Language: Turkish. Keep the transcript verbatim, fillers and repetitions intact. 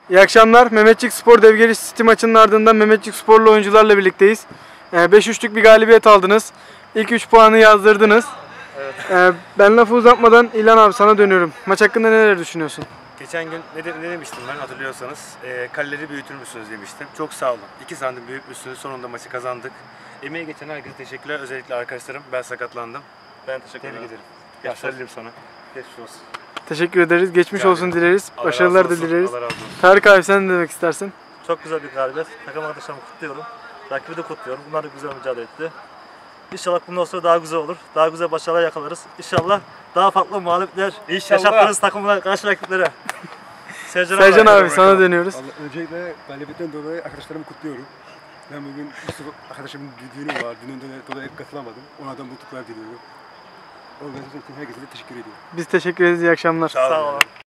İyi akşamlar. Mehmetçik Spor Devgeri City maçının ardından Mehmetçik Sporlu oyuncularla birlikteyiz. beş üçlük bir galibiyet aldınız. İlk üç puanı yazdırdınız. Evet. Ee, ben lafı uzatmadan İlhan abi sana dönüyorum. Maç hakkında neler düşünüyorsun? Geçen gün ne, de, ne demiştim ben hatırlıyorsanız? E, kaleleri büyütür müsünüz demiştim. Çok sağ olun. İki santim büyütmüşsünüz. Sonunda maçı kazandık. Emeği geçen herkese teşekkürler. Özellikle arkadaşlarım. Ben sakatlandım. Ben teşekkür Tebrik ederim. ederim. Başarılarım sana. Geçmiş olsun. Teşekkür ederiz. Geçmiş Yani, olsun dileriz. Allah Başarılar razı da olsun, dileriz. Allah razı olsun. Tarık abi sen ne demek istersin? Çok güzel bir galibiyet. Takım arkadaşlarımı kutluyorum. Rakibi de kutluyorum. Bunlar da güzel mücadele etti. İnşallah bundan sonra daha güzel olur. Daha güzel başarılar yakalarız. İnşallah daha farklı mağlubiyetler yaşatırız takımlara, karşı rakiplere. Sercan, Sercan abi, abi sana dönüyoruz. Allah, öncelikle galibiyetten dolayı arkadaşlarımı kutluyorum. Ben bugün Yusuf arkadaşımın düğünü var. Düğünden dolayı katılamadım. Ona da mutluluklar diliyorum. Organizasyon için herkese de teşekkür ediyorum. Biz teşekkür ederiz. İyi akşamlar. Sağ olun. Sağ olun.